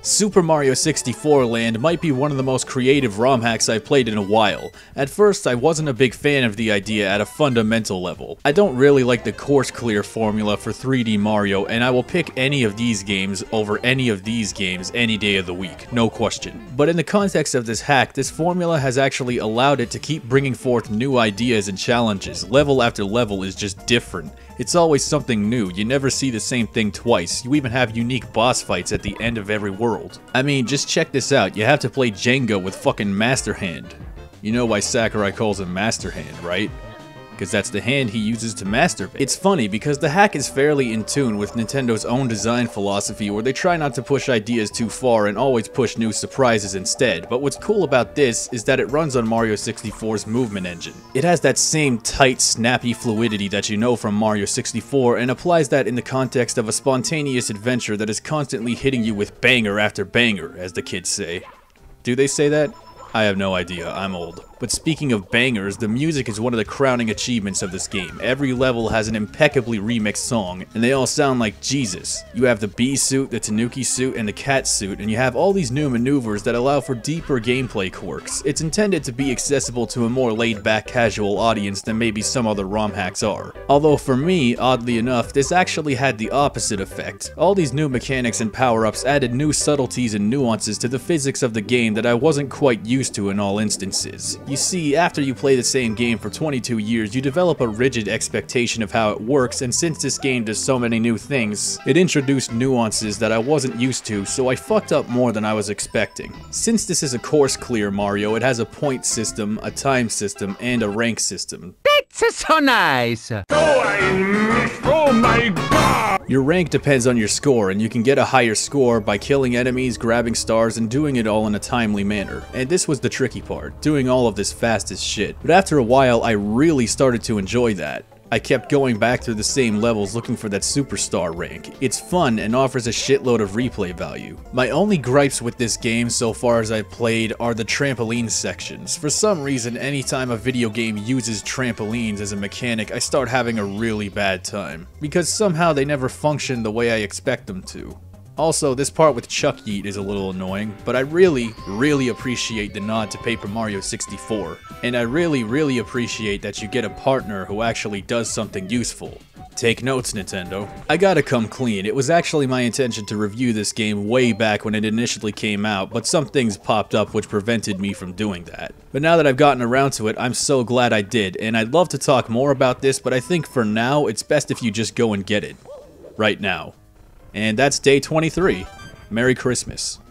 Super Mario 64 Land might be one of the most creative ROM hacks I've played in a while. At first, I wasn't a big fan of the idea at a fundamental level. I don't really like the course clear formula for 3D Mario, and I will pick any of these games over any of these games any day of the week, no question. But in the context of this hack, this formula has actually allowed it to keep bringing forth new ideas and challenges. Level after level is just different. It's always something new, you never see the same thing twice, you even have unique boss fights at the end of every world. I mean, just check this out, you have to play Jenga with fucking Master Hand. You know why Sakurai calls him Master Hand, right? Because that's the hand he uses to masturbate. It's funny because the hack is fairly in tune with Nintendo's own design philosophy where they try not to push ideas too far and always push new surprises instead, but what's cool about this is that it runs on Mario 64's movement engine. It has that same tight, snappy fluidity that you know from Mario 64 and applies that in the context of a spontaneous adventure that is constantly hitting you with banger after banger, as the kids say. Do they say that? I have no idea, I'm old. But speaking of bangers, the music is one of the crowning achievements of this game. Every level has an impeccably remixed song, and they all sound like Jesus. You have the bee suit, the Tanuki suit, and the cat suit, and you have all these new maneuvers that allow for deeper gameplay quirks. It's intended to be accessible to a more laid-back casual audience than maybe some other ROM hacks are. Although for me, oddly enough, this actually had the opposite effect. All these new mechanics and power-ups added new subtleties and nuances to the physics of the game that I wasn't quite used to in all instances. You see, after you play the same game for 22 years, you develop a rigid expectation of how it works, and since this game does so many new things, it introduced nuances that I wasn't used to, so I fucked up more than I was expecting. Since this is a course clear Mario, it has a point system, a time system, and a rank system. That's so nice! Oh my god! Your rank depends on your score, and you can get a higher score by killing enemies, grabbing stars, and doing it all in a timely manner. And this was the tricky part, doing all of this fast as shit. But after a while, I really started to enjoy that. I kept going back through the same levels looking for that superstar rank. It's fun and offers a shitload of replay value. My only gripes with this game so far as I've played are the trampoline sections. For some reason, anytime a video game uses trampolines as a mechanic, I start having a really bad time. Because somehow they never function the way I expect them to. Also, this part with Chuck Yeet is a little annoying, but I really appreciate the nod to Paper Mario 64. And I really appreciate that you get a partner who actually does something useful. Take notes, Nintendo. I gotta come clean, it was actually my intention to review this game way back when it initially came out, but some things popped up which prevented me from doing that. But now that I've gotten around to it, I'm so glad I did, and I'd love to talk more about this, but I think for now, it's best if you just go and get it. Right now. And that's day 23. Merry Christmas.